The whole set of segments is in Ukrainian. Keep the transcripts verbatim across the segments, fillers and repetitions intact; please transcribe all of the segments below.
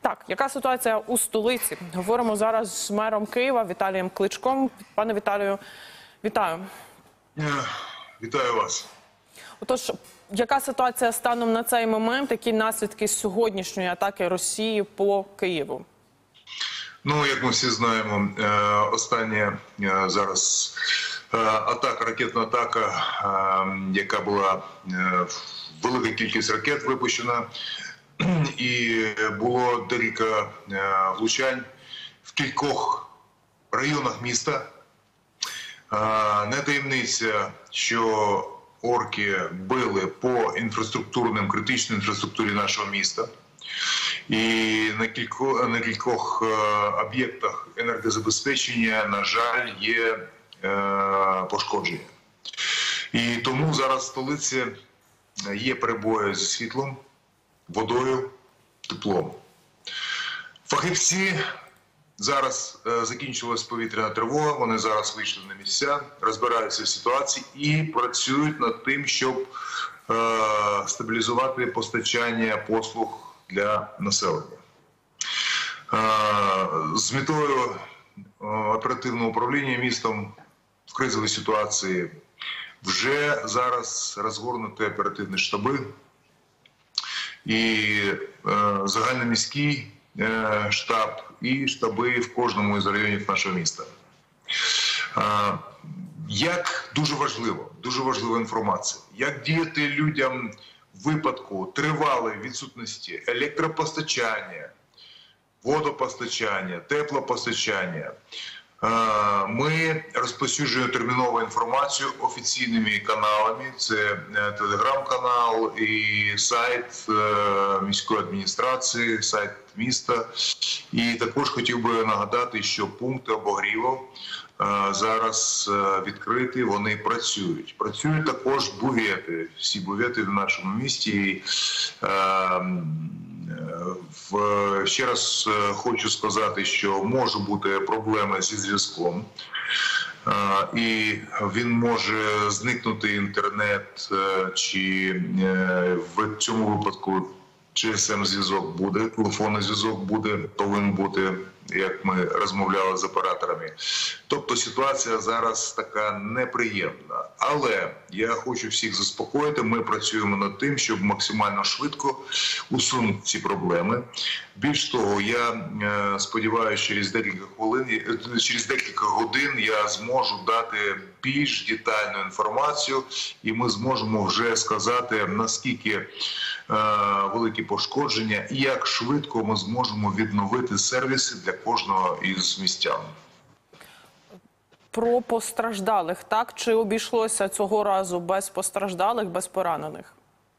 Так, яка ситуація у столиці? Говоримо зараз з мером Києва Віталієм Кличком. Пане Віталію, вітаю. Вітаю вас. Отож, яка ситуація станом на цей момент? Які наслідки сьогоднішньої атаки Росії по Києву? Ну, як ми всі знаємо, остання зараз атака, ракетна атака, яка була, велика кількість ракет випущена, і було декілька влучань в кількох районах міста. Не таємниця, що орки били по інфраструктурним, критичній інфраструктурі нашого міста. І на кількох, на кількох об'єктах енергозабезпечення, на жаль, є пошкодження. І тому зараз в столиці є перебої зі світлом, водою, теплом. Фахівці, зараз закінчилась повітряна тривога, вони зараз вийшли на місця, розбираються в ситуації і працюють над тим, щоб е, стабілізувати постачання послуг для населення. Е, з метою оперативного управління містом в кризовій ситуації вже зараз розгорнуті оперативні штаби і е, загальноміський е, штаб, і штаби в кожному із районів нашого міста. Е, як дуже важливо, дуже важлива інформація, як діяти людям в випадку тривалої відсутності електропостачання, водопостачання, теплопостачання. Ми розповсюджуємо термінову інформацію офіційними каналами. Це телеграм-канал і сайт міської адміністрації, сайт міста. І також хотів би нагадати, що пункти обогріву зараз відкриті, вони працюють. Працюють також бувети, всі бувети в нашому місті. Ще раз хочу сказати, що можуть бути проблеми зі зв'язком, і він може зникнути інтернет, чи в цьому випадку джі ес ем-зв'язок буде, телефонний зв'язок буде, повинен бути, як ми розмовляли з операторами. Тобто ситуація зараз така неприємна. Але я хочу всіх заспокоїти, ми працюємо над тим, щоб максимально швидко усунути ці проблеми. Більш того, я сподіваюся, через декілька хвилин, через декілька годин я зможу дати більш детальну інформацію, і ми зможемо вже сказати, наскільки великі пошкодження і як швидко ми зможемо відновити сервіси для кожного із містян. Про постраждалих, так? Чи обійшлося цього разу без постраждалих, без поранених?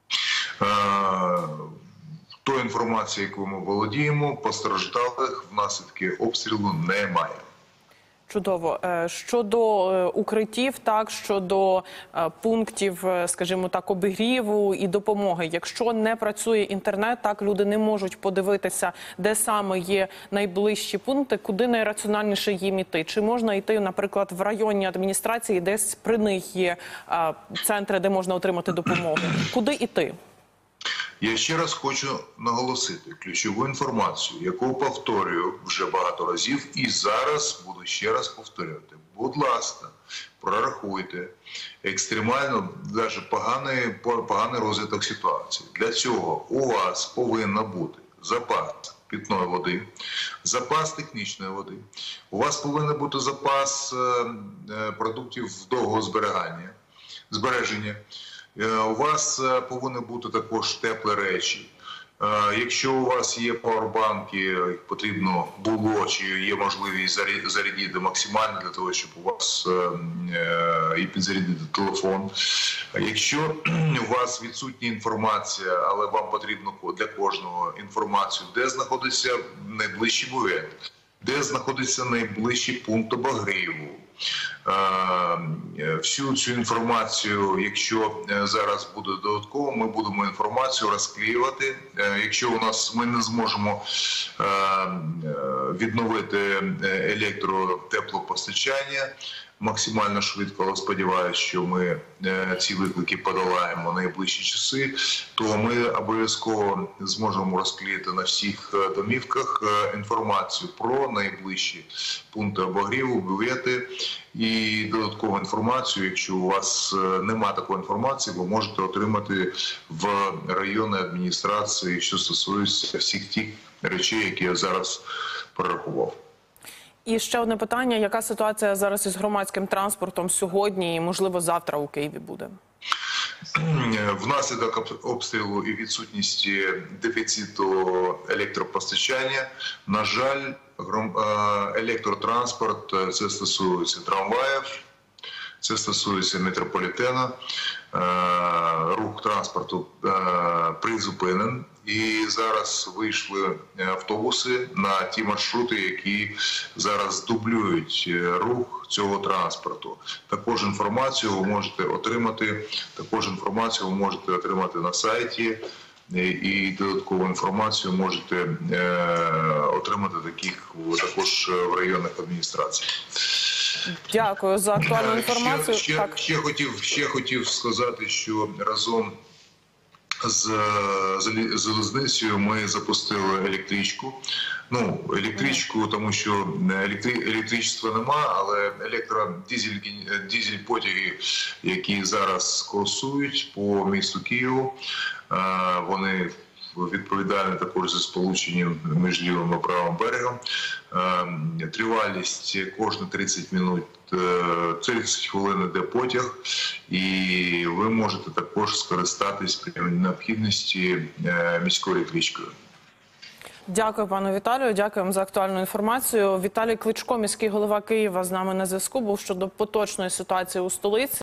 Тої інформації, яку ми володіємо, постраждалих внаслідки обстрілу немає. Чудово. Щодо укриттів, так, щодо пунктів, скажімо так, обігріву і допомоги. Якщо не працює інтернет, так, люди не можуть подивитися, де саме є найближчі пункти, куди найраціональніше їм іти. Чи можна йти, наприклад, в районній адміністрації, десь при них є центри, де можна отримати допомогу? Куди йти? Я ще раз хочу наголосити ключову інформацію, яку повторюю вже багато разів і зараз буду ще раз повторювати. Будь ласка, прорахуйте екстремально, навіть поганий, поганий розвиток ситуації. Для цього у вас повинна бути запас питної води, запас технічної води, у вас повинен бути запас продуктів довгого зберігання, збереження. У вас повинні бути також теплі речі. Якщо у вас є пауербанки, їх потрібно було, чи є можливість зарядити максимально для того, щоб у вас і підзарядити телефон. Якщо у вас відсутня інформація, але вам потрібно для кожного інформацію, де знаходиться найближчий бувет, де знаходиться найближчий пункт обогріву, Всю цю інформацію, якщо зараз буде додатково, ми будемо інформацію розклеювати. Якщо у нас ми не зможемо відновити електротеплопостачання максимально швидко, але сподіваюся, що ми ці виклики подолаємо найближчі часи, то ми обов'язково зможемо розклеїти на всіх домівках інформацію про найближчі пункти обогріву, бювети і додаткову інформацію. Якщо у вас немає такої інформації, ви можете отримати в районній адміністрації, що стосується всіх тих речей, які я зараз перерахував. І ще одне питання. Яка ситуація зараз із громадським транспортом сьогодні і, можливо, завтра у Києві буде? Внаслідок обстрілу і відсутності дефіциту електропостачання, на жаль, електротранспорт, це стосується трамваїв, це стосується метрополітену, рух транспорту призупинен. І зараз вийшли автобуси на ті маршрути, які зараз дублюють рух цього транспорту. Також інформацію ви можете отримати, також інформацію ви можете отримати на сайті, і додаткову інформацію можете отримати таких також в районних адміністраціях. Дякую за актуальну інформацію. Ще, ще, ще, хотів, ще хотів сказати, що разом з залізницею ми запустили електричку. Ну, електричку, тому що електри... електричества нема, але електродизель, дизель-потяги, які зараз курсують по місту Києву, вони відповідальні також за сполученням між лівим і правим берегом. Тривалість кожні тридцять минут, тридцять хвилин йде потяг, і ви можете також скористатись при необхідності міською електричкою. Дякую, пану Віталію. Дякуємо за актуальну інформацію. Віталій Кличко, міський голова Києва, з нами на зв'язку був щодо поточної ситуації у столиці.